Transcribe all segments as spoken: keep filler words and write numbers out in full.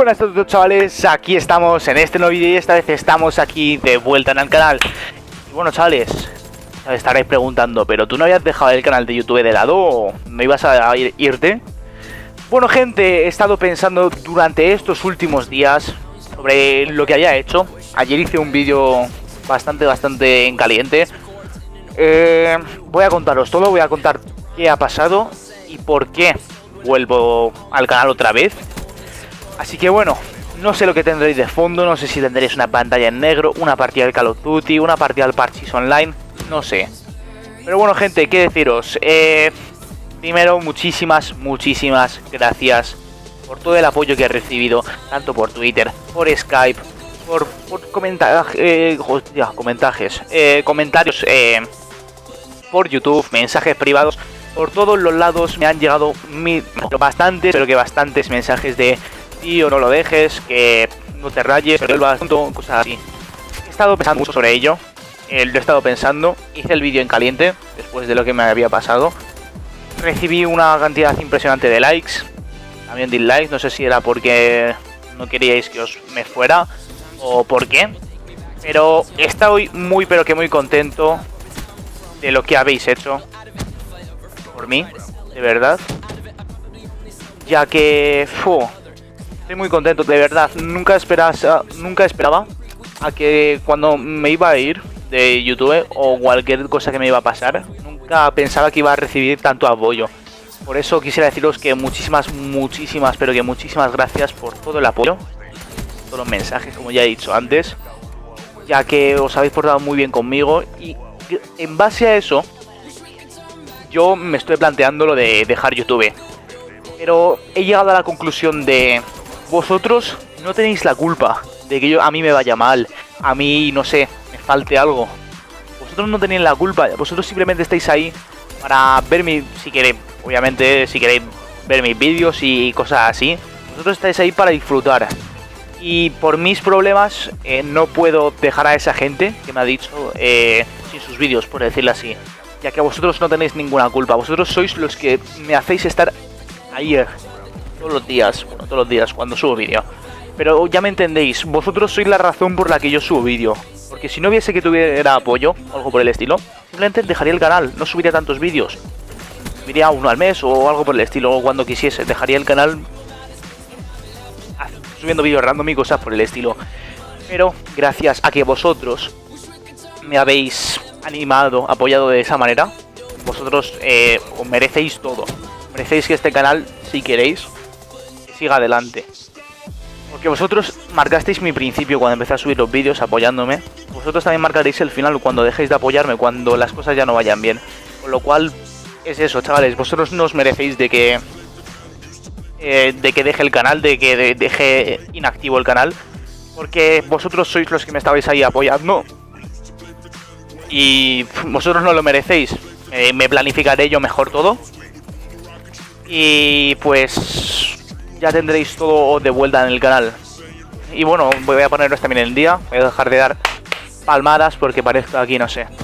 Buenas a todos, chavales, aquí estamos en este nuevo vídeo y esta vez estamos aquí de vuelta en el canal. Y bueno, chavales, estaréis preguntando, ¿pero tú no habías dejado el canal de YouTube de lado o no ibas a ir, irte? Bueno, gente, he estado pensando durante estos últimos días sobre lo que había hecho. Ayer hice un vídeo bastante, bastante en caliente. Eh, voy a contaros todo, voy a contar qué ha pasado y por qué vuelvo al canal otra vez. Así que bueno, no sé lo que tendréis de fondo, no sé si tendréis una pantalla en negro, una partida del Call of Duty, una partida del Parchís Online, no sé. Pero bueno, gente, qué deciros. Eh, primero, muchísimas, muchísimas gracias por todo el apoyo que he recibido, tanto por Twitter, por Skype, por, por comenta eh, hostia, comentajes, eh, comentarios eh, por YouTube, mensajes privados. Por todos los lados me han llegado mil, bastantes, pero que bastantes mensajes de tío, no lo dejes, que no te rayes, que vuelvas, cosas así. He estado pensando mucho sobre ello, eh, lo he estado pensando, hice el vídeo en caliente, después de lo que me había pasado. Recibí una cantidad impresionante de likes, también dislikes, no sé si era porque no queríais que os me fuera o por qué. Pero estoy muy, pero que muy contento de lo que habéis hecho por mí, de verdad, ya que fu, estoy muy contento, de verdad. Nunca esperaba, nunca esperaba a que cuando me iba a ir de YouTube o cualquier cosa que me iba a pasar, nunca pensaba que iba a recibir tanto apoyo. Por eso quisiera deciros que muchísimas, muchísimas, pero que muchísimas gracias por todo el apoyo, todos los mensajes, como ya he dicho antes, ya que os habéis portado muy bien conmigo y en base a eso yo me estoy planteando lo de dejar YouTube. Pero he llegado a la conclusión de vosotros no tenéis la culpa de que yo a mí me vaya mal, a mí, no sé, me falte algo. Vosotros no tenéis la culpa, vosotros simplemente estáis ahí para ver mi, si queréis, obviamente, si queréis ver mis vídeos y cosas así. Vosotros estáis ahí para disfrutar. Y por mis problemas eh, no puedo dejar a esa gente que me ha dicho eh, sin sus vídeos, por decirlo así. Ya que vosotros no tenéis ninguna culpa. Vosotros sois los que me hacéis estar ahí todos los días. Bueno, todos los días cuando subo vídeo. Pero ya me entendéis. Vosotros sois la razón por la que yo subo vídeo. Porque si no viese que tuviera apoyo o algo por el estilo, simplemente dejaría el canal. No subiría tantos vídeos. Subiría uno al mes o algo por el estilo. O cuando quisiese. Dejaría el canal subiendo vídeos random y cosas por el estilo. Pero gracias a que vosotros me habéis animado, apoyado de esa manera, vosotros eh, os merecéis todo. Merecéis que este canal, si queréis, siga adelante. Porque vosotros marcasteis mi principio cuando empecé a subir los vídeos apoyándome. Vosotros también marcaréis el final cuando dejéis de apoyarme, cuando las cosas ya no vayan bien. Con lo cual, es eso, chavales. Vosotros no os merecéis de que eh, de que deje el canal, de que de, deje inactivo el canal. Porque vosotros sois los que me estabais ahí apoyando. Y vosotros no lo merecéis. eh, Me planificaré yo mejor todo. Y pues ya tendréis todo de vuelta en el canal. Y bueno, voy a poneros también en el día. Voy a dejar de dar palmadas porque parezco aquí, no sé,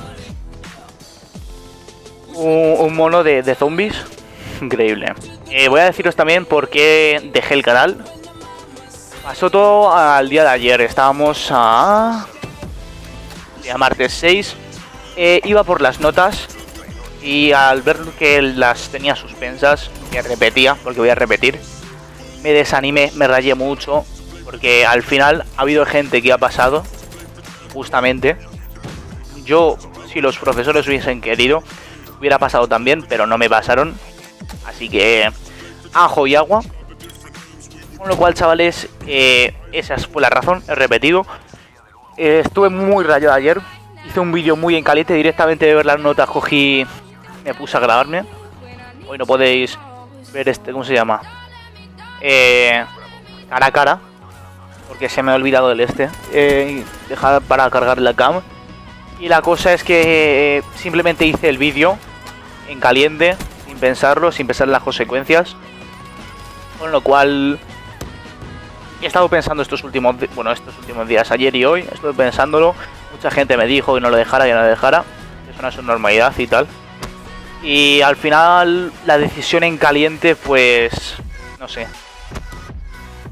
Un, un mono de, de zombies. Increíble. eh, Voy a deciros también por qué dejé el canal. Pasó todo al día de ayer. Estábamos a... día martes seis. Eh, iba por las notas y al ver que las tenía suspensas, que repetía, porque voy a repetir, me desanimé, me rayé mucho, porque al final ha habido gente que ha pasado, justamente. Yo, si los profesores hubiesen querido, hubiera pasado también, pero no me pasaron. Así que, ajo y agua. Con lo cual, chavales, eh, esa fue la razón, he repetido. Eh, estuve muy rayado ayer. Hice un vídeo muy en caliente, directamente de ver las notas cogí, me puse a grabarme. Hoy no podéis ver este, ¿cómo se llama? Eh, cara a cara, porque se me ha olvidado el este. Eh, dejar para cargar la cam. Y la cosa es que eh, simplemente hice el vídeo en caliente, sin pensarlo, sin pensar en las consecuencias. Con lo cual he estado pensando estos últimos, bueno, estos últimos días, ayer y hoy, estuve pensándolo. Mucha gente me dijo que no lo dejara, que no lo dejara. Eso no es una normalidad y tal. Y al final la decisión en caliente, pues, no sé.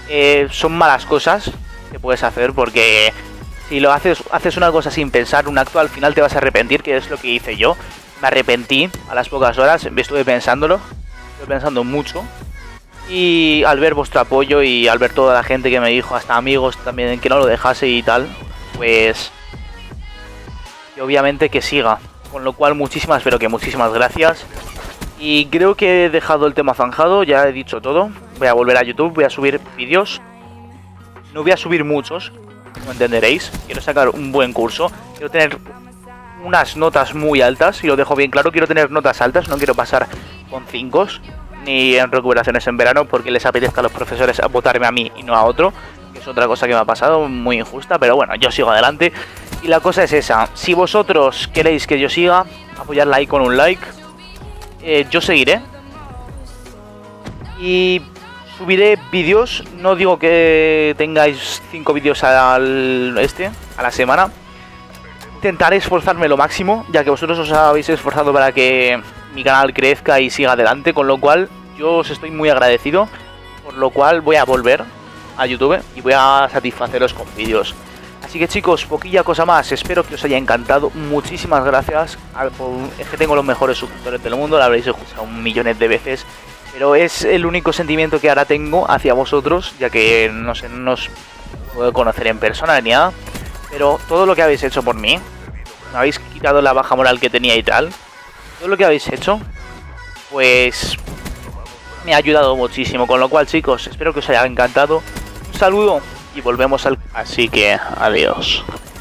eh, son malas cosas que puedes hacer, porque si lo haces, haces una cosa sin pensar, un acto, al final te vas a arrepentir, que es lo que hice yo. Me arrepentí a las pocas horas, estuve pensándolo, estuve pensando mucho. Y al ver vuestro apoyo y al ver toda la gente que me dijo, hasta amigos también, que no lo dejase y tal, pues... y obviamente que siga. Con lo cual, muchísimas, pero que muchísimas gracias. Y creo que he dejado el tema zanjado, ya he dicho todo. Voy a volver a YouTube, voy a subir vídeos. No voy a subir muchos, como entenderéis. Quiero sacar un buen curso. Quiero tener unas notas muy altas, y lo dejo bien claro. Quiero tener notas altas, no quiero pasar con cinco, ni en recuperaciones en verano, porque les apetezca a los profesores a votarme a mí y no a otro. Que es otra cosa que me ha pasado, muy injusta, pero bueno, yo sigo adelante. Y la cosa es esa, si vosotros queréis que yo siga, apoyarla ahí con un like. Eh, yo seguiré. Y subiré vídeos, no digo que tengáis cinco vídeos al este, a la semana. Intentaré esforzarme lo máximo, ya que vosotros os habéis esforzado para que mi canal crezca y siga adelante, con lo cual yo os estoy muy agradecido, por lo cual voy a volver a YouTube y voy a satisfaceros con vídeos. Así que chicos, poquilla cosa más, espero que os haya encantado, muchísimas gracias. Es que tengo los mejores suscriptores del mundo, lo habréis escuchado un millones de veces, pero es el único sentimiento que ahora tengo hacia vosotros, ya que no sé, no os puedo conocer en persona ni nada, pero todo lo que habéis hecho por mí, me habéis quitado la baja moral que tenía y tal, todo lo que habéis hecho, pues me ha ayudado muchísimo, con lo cual chicos, espero que os haya encantado. Un saludo y volvemos al... Así que adiós.